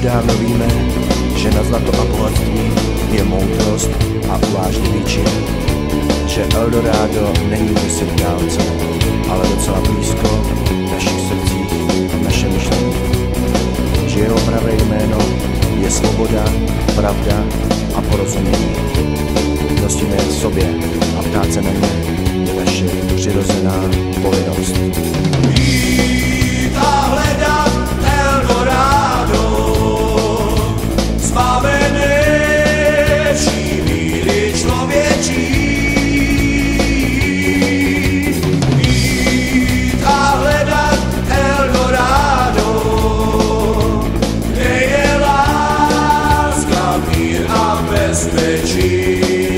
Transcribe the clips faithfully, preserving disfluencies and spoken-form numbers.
dávno víme, že na zlato a bohatství je moudrost a uvážlivý čin, že Eldorado není mysl v dálce, ale docela blízko v našich srdcích, v našem myšlení. Že jeho pravé jméno je svoboda, pravda a porozumění. Nosíme je v sobě a ptát se na ně je naše přirozená povinnost. Jít a hledat Eldorado, zbavené vší víry člověčí. Jít a hledat Eldorado, kde je láska, mír a bezpečí.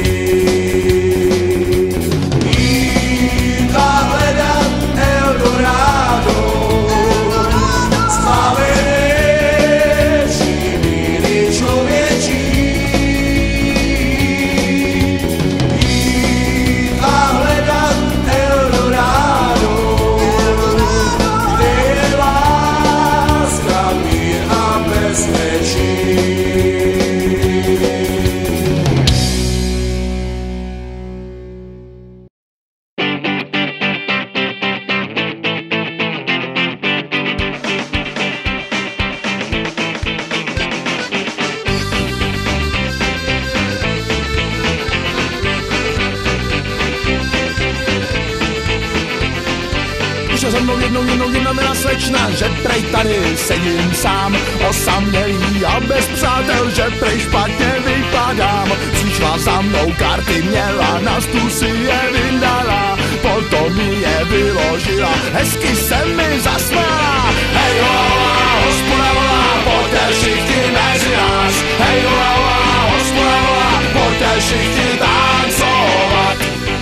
Za mnou jednou, jednou, jedna milá slečna, že prej tady sedím sám, osamělý a bez přátel, že prej špatně vypadám. Přišla za mnou, karty měla, na stůl si je vyndala, potom mi je vyložila, hezky se mi zasmála. Hej hola, hospoda volá, pojďte všichni mezi nás. Hej hola, hospoda volá, pojďte všichni tancovat.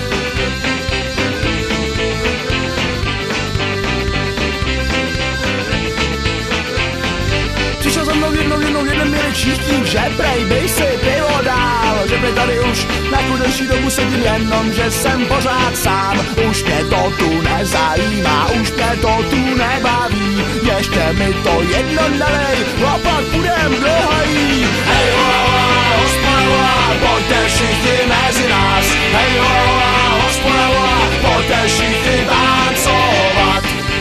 Přišel za mnou jednou, jednou, jeden milý číštík, že prej by si pivo dál, že prej tady už na delší dobu sedím, jenom že jsem pořád sám. Už mě to tu nezajímá, už mě to tu nebaví, ještě mi to jedno dalej, a pak budem dlouhají. Hej hola, hospoda volá, pojďte všichni mezi nás. Hej hola, hospoda volá, pojďte všichni tancovat.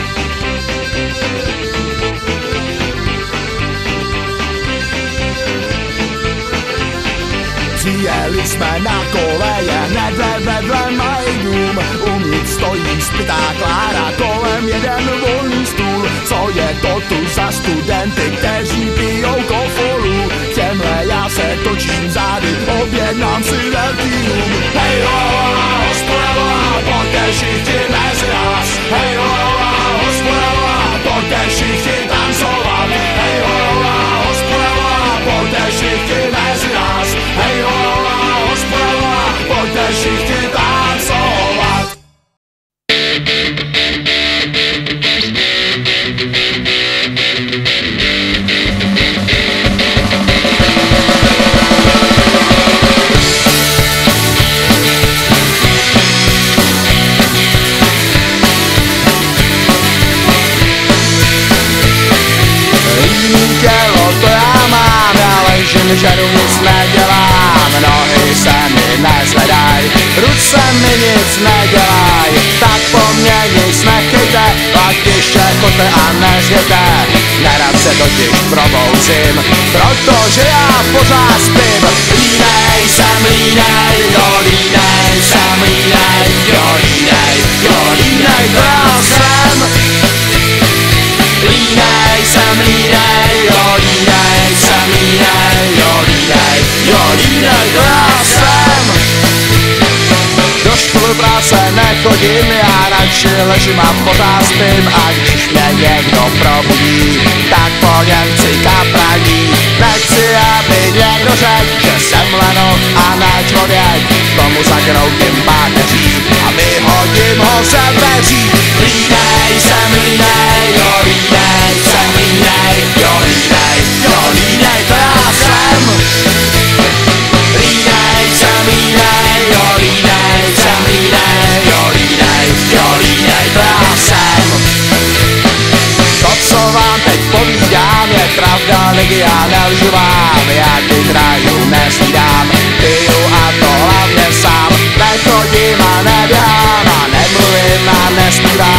Přijeli jsme na koleje, hned vedle mají dům. Uvnitř stojí zbytá Klára, kolem jeden volný stůl. Co je to tu za studenty, kteří pijou kofolu? Těmhle já se točím zády, objednám si velký rum. Hej hola, hospoda volá, pojďte všichni mezi nás. Hej hola, hospoda volá, pojďte všichni tancovat. Hej hola, hospoda volá, pojďte všichni mezi nás. Hej hola, hospoda volá, pojďte všichni tancovat. Tělo to já mám, já ležím, žeru, nic nedělám. Nohy se mi nezvedaj, ruce mi nic nedělaj. Tak po mně nic nechejte, ať ještě chodte a nezjete. Nerad se totiž probouzím, protože já pořád spím. Línej jsem, línej, jo línej jsem, línej, jo línej, jo línej, to já jsem. Línej jsem, línej, jo línej jsem, línej, jo línej, jo línej, to já jsem. Do školy práce nechodím, já radši ležím a pořád spím. A když mě někdo probudí, tak po něm chci kapraní. Nechci, aby někdo řekl, že jsem lenoch a ne člověk. Tomu zakroutím páteří a vyhodím ho ze dveří. Línej jsem, línej, jo línej jsem, línej, jo línej, jo línej, to já jsem. Línej jsem, línej, jo línej jsem, línej, jo línej, jo línej, to já jsem. To, co vám teď povím, vám, je pravda, lidi, já nelžu vám, já těch rájů nesnídám, piju a to hlavně sám, nechodím a neběhám a nemluvím a nespívám.